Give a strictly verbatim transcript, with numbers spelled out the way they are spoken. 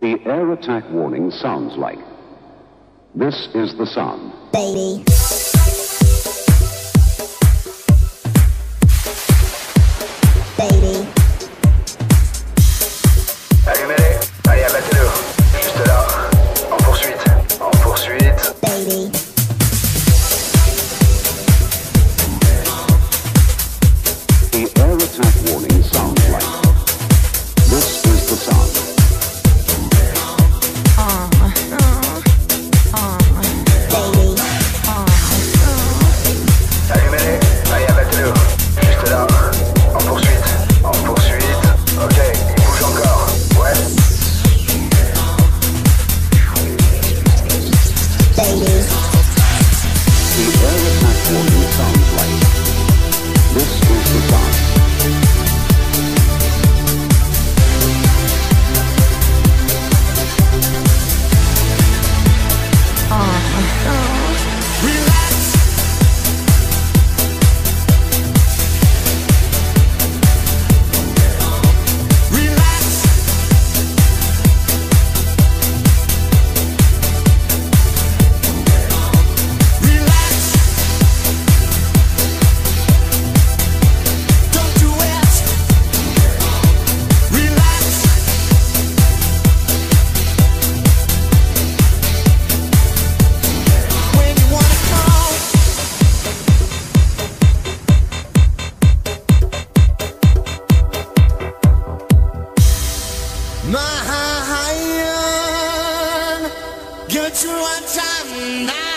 The air attack warning sounds like. This is the sound. Baby. Baby. Allumez-les, allez abattez-le, juste là, en poursuite, en poursuite. Baby. The air attack warning sounds like. This is the sound. Allumez-les, allez abattez-le, juste là, en poursuite, en poursuite. Ok, il bouge encore, ouais. Baby. The air attack warning sounds like. This is the sound. My, give it to one time now.